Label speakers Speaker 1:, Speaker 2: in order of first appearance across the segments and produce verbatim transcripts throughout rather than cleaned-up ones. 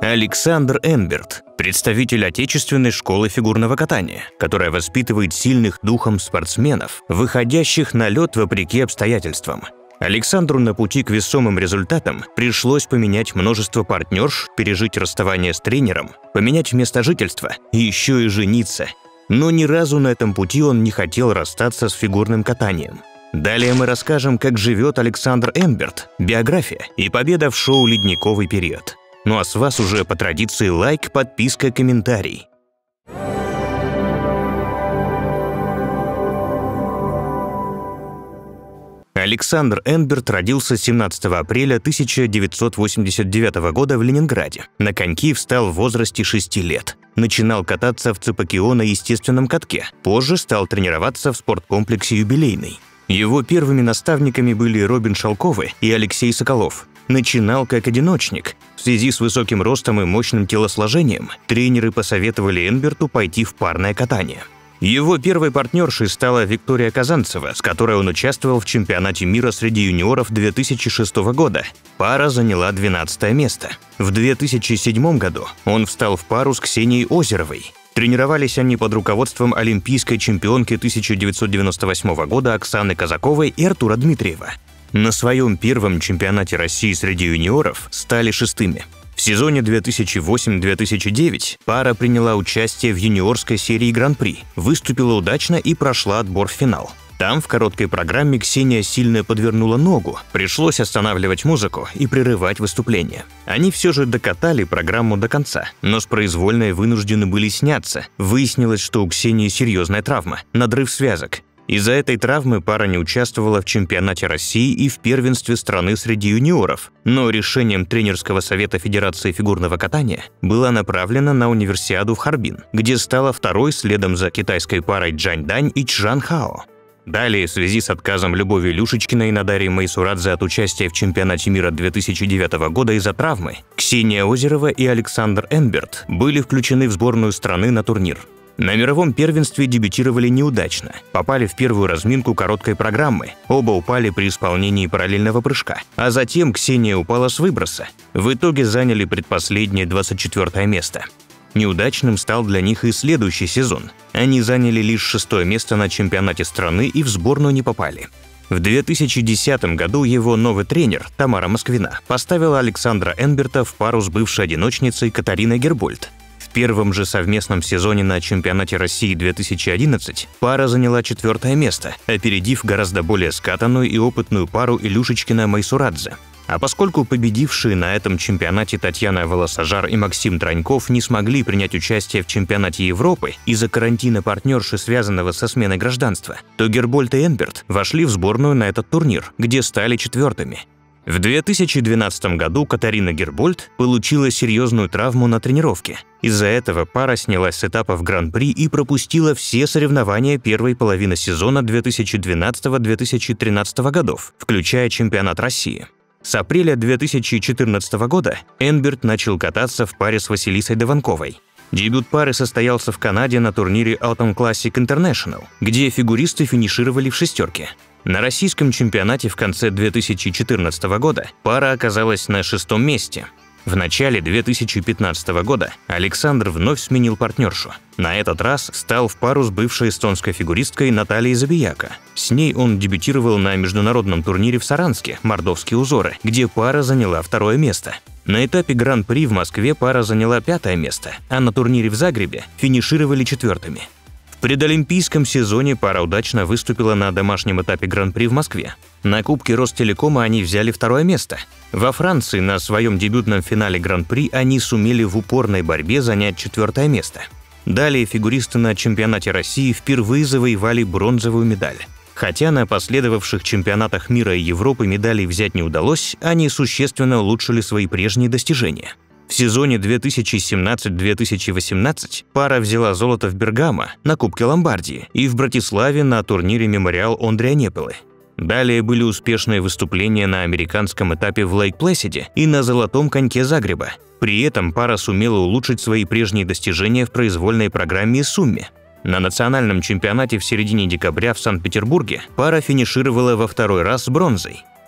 Speaker 1: Александр Энберт – представитель отечественной школы фигурного катания, которая воспитывает сильных духом спортсменов, выходящих на лед вопреки обстоятельствам. Александру на пути к весомым результатам пришлось поменять множество партнерш, пережить расставание с тренером, поменять место жительства и еще и жениться. Но ни разу на этом пути он не хотел расстаться с фигурным катанием. Далее мы расскажем, как живет Александр Энберт, биография и победа в шоу «Ледниковый период». Ну а с вас уже по традиции лайк, подписка, комментарий. Александр Энберт родился семнадцатого апреля тысяча девятьсот восемьдесят девятого года в Ленинграде. На коньки встал в возрасте шести лет. Начинал кататься в Цепокио на естественном катке. Позже стал тренироваться в спорткомплексе «Юбилейный». Его первыми наставниками были Робин Шалковы и Алексей Соколов. Начинал как одиночник. В связи с высоким ростом и мощным телосложением тренеры посоветовали Энберту пойти в парное катание. Его первой партнершей стала Виктория Казанцева, с которой он участвовал в чемпионате мира среди юниоров две тысячи шестого года. Пара заняла двенадцатое место. В две тысячи седьмом году он встал в пару с Ксенией Озеровой. Тренировались они под руководством олимпийской чемпионки тысяча девятьсот девяносто восьмого года Оксаны Казаковой и Артура Дмитриева. На своем первом чемпионате России среди юниоров стали шестыми. В сезоне две тысячи восемь — две тысячи девять пара приняла участие в юниорской серии Гран-при, выступила удачно и прошла отбор в финал. Там в короткой программе Ксения сильно подвернула ногу, пришлось останавливать музыку и прерывать выступление. Они все же докатали программу до конца, но с произвольной вынуждены были сняться. Выяснилось, что у Ксении серьезная травма – надрыв связок. Из-за этой травмы пара не участвовала в чемпионате России и в первенстве страны среди юниоров, но решением тренерского совета Федерации фигурного катания была направлена на универсиаду в Харбин, где стала второй следом за китайской парой Джань Дань и Чжан Хао. Далее, в связи с отказом Любови Люшечкиной и Надари Майсурадзе от участия в чемпионате мира две тысячи девятого года из-за травмы, Ксения Озерова и Александр Энберт были включены в сборную страны на турнир. На мировом первенстве дебютировали неудачно, попали в первую разминку короткой программы, оба упали при исполнении параллельного прыжка, а затем Ксения упала с выброса. В итоге заняли предпоследнее двадцать четвёртое место. Неудачным стал для них и следующий сезон. Они заняли лишь шестое место на чемпионате страны и в сборную не попали. В две тысячи десятом году его новый тренер, Тамара Москвина, поставила Александра Энберта в пару с бывшей одиночницей Катариной Гербольд. В первом же совместном сезоне на чемпионате России две тысячи одиннадцать пара заняла четвертое место, опередив гораздо более скатанную и опытную пару Илюшечкина Майсурадзе. А поскольку победившие на этом чемпионате Татьяна Волосожар и Максим Траньков не смогли принять участие в чемпионате Европы из-за карантина партнерши, связанного со сменой гражданства, то Гербольд и Энберт вошли в сборную на этот турнир, где стали четвертыми. В две тысячи двенадцатом году Катарина Гербольд получила серьезную травму на тренировке. Из-за этого пара снялась с этапов Гран-при и пропустила все соревнования первой половины сезона две тысячи двенадцатого — две тысячи тринадцатого годов, включая чемпионат России. С апреля две тысячи четырнадцатого года Энберт начал кататься в паре с Василисой Дованковой. Дебют пары состоялся в Канаде на турнире Autumn Classic International, где фигуристы финишировали в шестерке. На российском чемпионате в конце две тысячи четырнадцатого года пара оказалась на шестом месте. В начале две тысячи пятнадцатого года Александр вновь сменил партнершу. На этот раз стал в пару с бывшей эстонской фигуристкой Натальей Забияка. С ней он дебютировал на международном турнире в Саранске «Мордовские узоры», где пара заняла второе место. На этапе Гран-при в Москве пара заняла пятое место, а на турнире в Загребе финишировали четвертыми. В предолимпийском сезоне пара удачно выступила на домашнем этапе Гран-при в Москве. На Кубке Ростелекома они взяли второе место. Во Франции на своем дебютном финале Гран-при они сумели в упорной борьбе занять четвертое место. Далее фигуристы на чемпионате России впервые завоевали бронзовую медаль. Хотя на последовавших чемпионатах мира и Европы медалей взять не удалось, они существенно улучшили свои прежние достижения. В сезоне две тысячи семнадцатом — две тысячи восемнадцатом пара взяла золото в Бергамо на Кубке Ломбардии и в Братиславе на турнире «Мемориал Ондреа Непелы». Далее были успешные выступления на американском этапе в Лейк-Плэсиде и на золотом коньке Загреба. При этом пара сумела улучшить свои прежние достижения в произвольной программе и сумме. На национальном чемпионате в середине декабря в Санкт-Петербурге пара финишировала во второй раз с бронзой.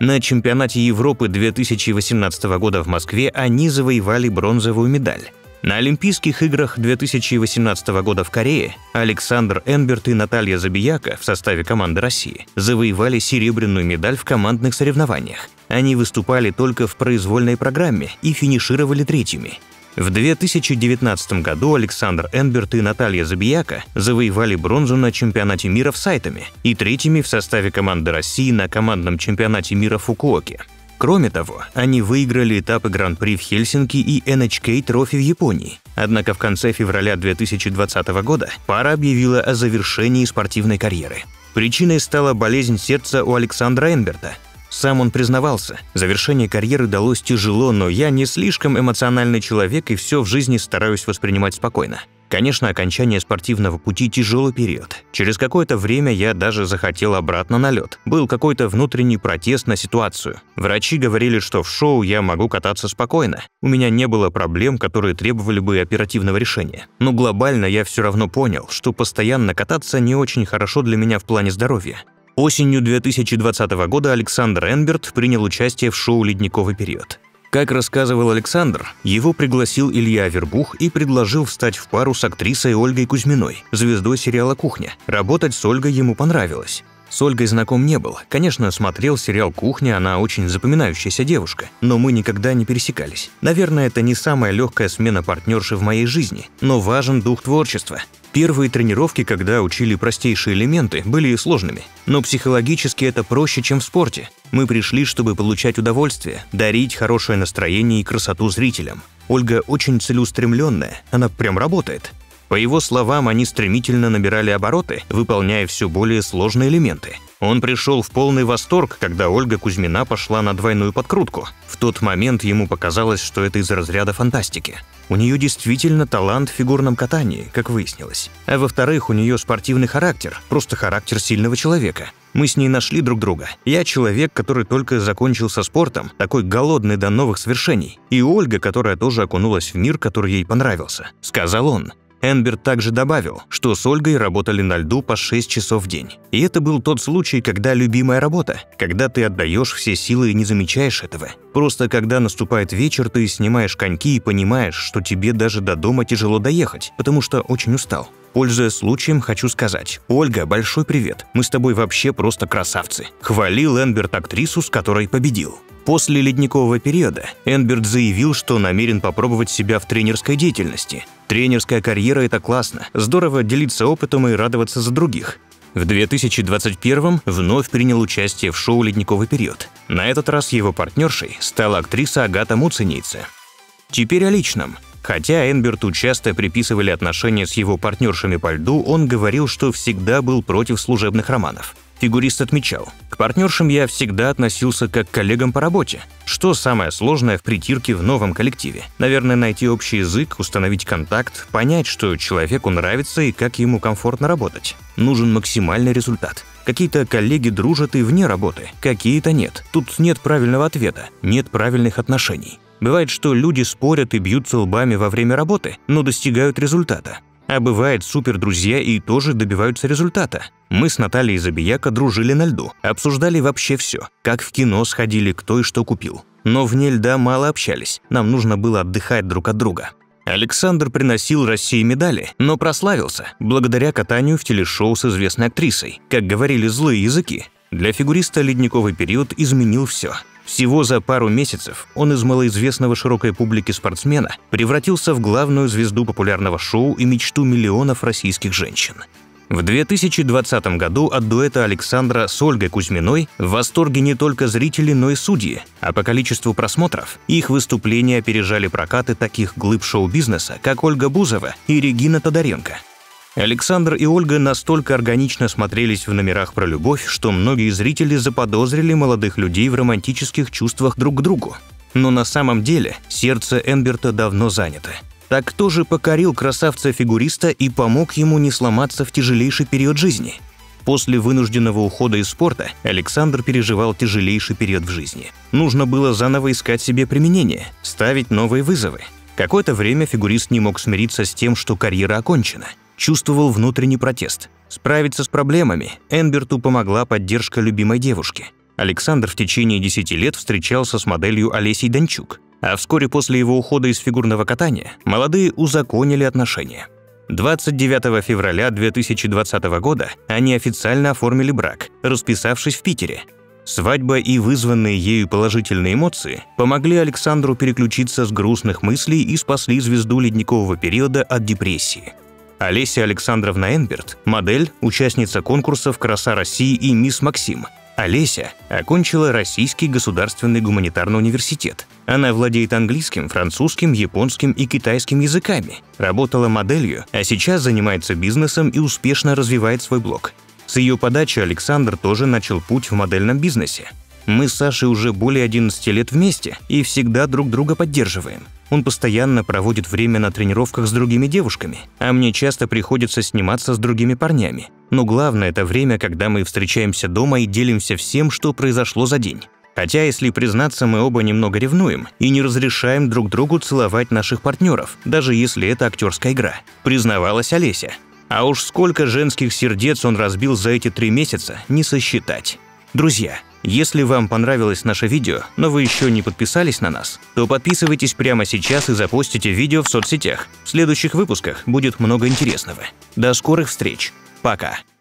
Speaker 1: На чемпионате Европы две тысячи восемнадцатого года в Москве они завоевали бронзовую медаль. На Олимпийских играх две тысячи восемнадцатого года в Корее Александр Энберт и Наталья Забияка в составе команды России завоевали серебряную медаль в командных соревнованиях. Они выступали только в произвольной программе и финишировали третьими. В две тысячи девятнадцатом году Александр Энберт и Наталья Забияка завоевали бронзу на чемпионате мира в Сайтаме и третьими в составе команды России на командном чемпионате мира в Фукуоке. Кроме того, они выиграли этапы Гран-при в Хельсинки и эн эйч кей Trophy в Японии. Однако в конце февраля две тысячи двадцатого года пара объявила о завершении спортивной карьеры. Причиной стала болезнь сердца у Александра Энберта. Сам он признавался, завершение карьеры далось тяжело, но я не слишком эмоциональный человек и все в жизни стараюсь воспринимать спокойно. Конечно, окончание спортивного пути – тяжелый период. Через какое-то время я даже захотел обратно на лед. Был какой-то внутренний протест на ситуацию. Врачи говорили, что в шоу я могу кататься спокойно. У меня не было проблем, которые требовали бы оперативного решения. Но глобально я все равно понял, что постоянно кататься не очень хорошо для меня в плане здоровья. Осенью две тысячи двадцатого года Александр Энберт принял участие в шоу «Ледниковый период». Как рассказывал Александр, его пригласил Илья Авербух и предложил встать в пару с актрисой Ольгой Кузьминой, звездой сериала «Кухня». Работать с Ольгой ему понравилось. С Ольгой знаком не был. Конечно, смотрел сериал «Кухня», она очень запоминающаяся девушка, но мы никогда не пересекались. Наверное, это не самая легкая смена партнерши в моей жизни, но важен дух творчества. Первые тренировки, когда учили простейшие элементы, были сложными, но психологически это проще, чем в спорте. Мы пришли, чтобы получать удовольствие, дарить хорошее настроение и красоту зрителям. Ольга очень целеустремленная, она прям работает. По его словам, они стремительно набирали обороты, выполняя все более сложные элементы. Он пришел в полный восторг, когда Ольга Кузьмина пошла на двойную подкрутку. В тот момент ему показалось, что это из разряда фантастики. У нее действительно талант в фигурном катании, как выяснилось. А во-вторых, у нее спортивный характер, просто характер сильного человека. Мы с ней нашли друг друга. Я человек, который только закончил со спортом, такой голодный до новых свершений. И Ольга, которая тоже окунулась в мир, который ей понравился, сказал он. Энберт также добавил, что с Ольгой работали на льду по шесть часов в день. И это был тот случай, когда любимая работа, когда ты отдаешь все силы и не замечаешь этого. Просто когда наступает вечер, ты снимаешь коньки и понимаешь, что тебе даже до дома тяжело доехать, потому что очень устал. Пользуясь случаем, хочу сказать: Ольга, большой привет, мы с тобой вообще просто красавцы. Хвалил Энберт актрису, с которой победил. После ледникового периода Энберт заявил, что намерен попробовать себя в тренерской деятельности. Тренерская карьера – это классно, здорово делиться опытом и радоваться за других. В две тысячи двадцать первом вновь принял участие в шоу «Ледниковый период». На этот раз его партнершей стала актриса Агата Муцениеце. Теперь о личном. Хотя Энберту часто приписывали отношения с его партнершами по льду, он говорил, что всегда был против служебных романов. Фигурист отмечал: «К партнершам я всегда относился как к коллегам по работе. Что самое сложное в притирке в новом коллективе? Наверное, найти общий язык, установить контакт, понять, что человеку нравится и как ему комфортно работать. Нужен максимальный результат. Какие-то коллеги дружат и вне работы, какие-то нет. Тут нет правильного ответа, нет правильных отношений. Бывает, что люди спорят и бьются лбами во время работы, но достигают результата. А бывает, супердрузья и тоже добиваются результата. Мы с Натальей Забияка дружили на льду, обсуждали вообще все, как в кино сходили, кто и что купил. Но вне льда мало общались, нам нужно было отдыхать друг от друга». Александр приносил России медали, но прославился благодаря катанию в телешоу с известной актрисой. Как говорили злые языки, для фигуриста «Ледниковый период» изменил все. Всего за пару месяцев он из малоизвестного широкой публике спортсмена превратился в главную звезду популярного шоу и мечту миллионов российских женщин. В две тысячи двадцатом году от дуэта Александра с Ольгой Кузьминой в восторге не только зрители, но и судьи, а по количеству просмотров их выступления опережали прокаты таких глыб шоу-бизнеса, как Ольга Бузова и Регина Тодоренко. Александр и Ольга настолько органично смотрелись в номерах про любовь, что многие зрители заподозрили молодых людей в романтических чувствах друг к другу. Но на самом деле сердце Энберта давно занято. Так кто же покорил красавца-фигуриста и помог ему не сломаться в тяжелейший период жизни? После вынужденного ухода из спорта Александр переживал тяжелейший период в жизни. Нужно было заново искать себе применение, ставить новые вызовы. Какое-то время фигурист не мог смириться с тем, что карьера окончена. Чувствовал внутренний протест. Справиться с проблемами Энберту помогла поддержка любимой девушки. Александр в течение десяти лет встречался с моделью Олесей Данчук, а вскоре после его ухода из фигурного катания молодые узаконили отношения. двадцать девятого февраля две тысячи двадцатого года они официально оформили брак, расписавшись в Питере. Свадьба и вызванные ею положительные эмоции помогли Александру переключиться с грустных мыслей и спасли звезду ледникового периода от депрессии. Олеся Александровна Энберт – модель, участница конкурсов «Краса России» и «Мисс Максим». Олеся окончила Российский государственный гуманитарный университет. Она владеет английским, французским, японским и китайским языками, работала моделью, а сейчас занимается бизнесом и успешно развивает свой блог. С ее подачи Александр тоже начал путь в модельном бизнесе. Мы с Сашей уже более одиннадцати лет вместе и всегда друг друга поддерживаем. Он постоянно проводит время на тренировках с другими девушками, а мне часто приходится сниматься с другими парнями. Но главное – это время, когда мы встречаемся дома и делимся всем, что произошло за день. Хотя, если признаться, мы оба немного ревнуем и не разрешаем друг другу целовать наших партнеров, даже если это актерская игра, признавалась Олеся. А уж сколько женских сердец он разбил за эти три месяца, не сосчитать. Друзья, если вам понравилось наше видео, но вы еще не подписались на нас, то подписывайтесь прямо сейчас и запостите видео в соцсетях. В следующих выпусках будет много интересного. До скорых встреч. Пока.